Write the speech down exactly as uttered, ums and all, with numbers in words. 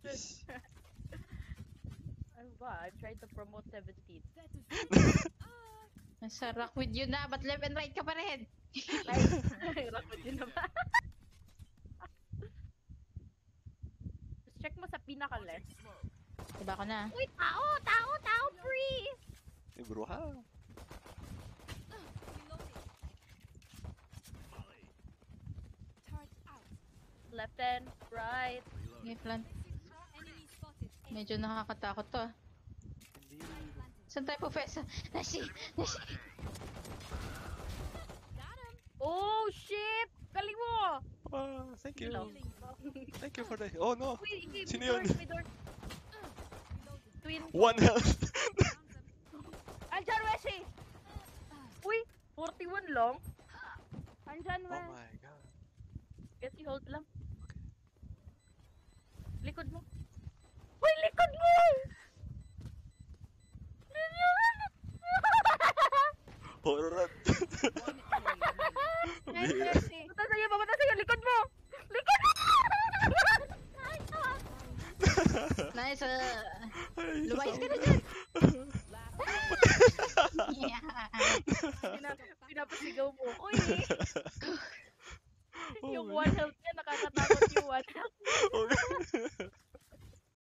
Yes. Ano ba? I'm trying to promote seventeen. Nasa rock with you na, but left and right ka pa rin. Nice. Rock with you naman. Just check mo sa pinaka-left. Diba ko na? Uy, tao! Tao! Tao! Freeze! Eh, bruha. Left and right. Okay, plan. Medyo nakakatakot to ah. Saan tayo, Professor? Nashi! Nashi! Oh, shit! Galing mo! Ah, thank you. Hello. Thank you for the... Oh, no. Wait, wait, Sino may yun? door, may door. Twin. One health. Andyan, Weshi! Uy, forty-one lang. Andyan, Oh Wesh. my god. Guess you hold lang. Likod mo. Uy, likod mo! Horror. Nice, Weshi. Punta sa'yo, papunta sa'yo, likod mo! Likod mo! Nice! Uh, Ay, lumayas ka na sasama. dyan! Pina, pinapasigaw mo. Uy! Oh Yung my one health niya, nakakatakot yung one health. God.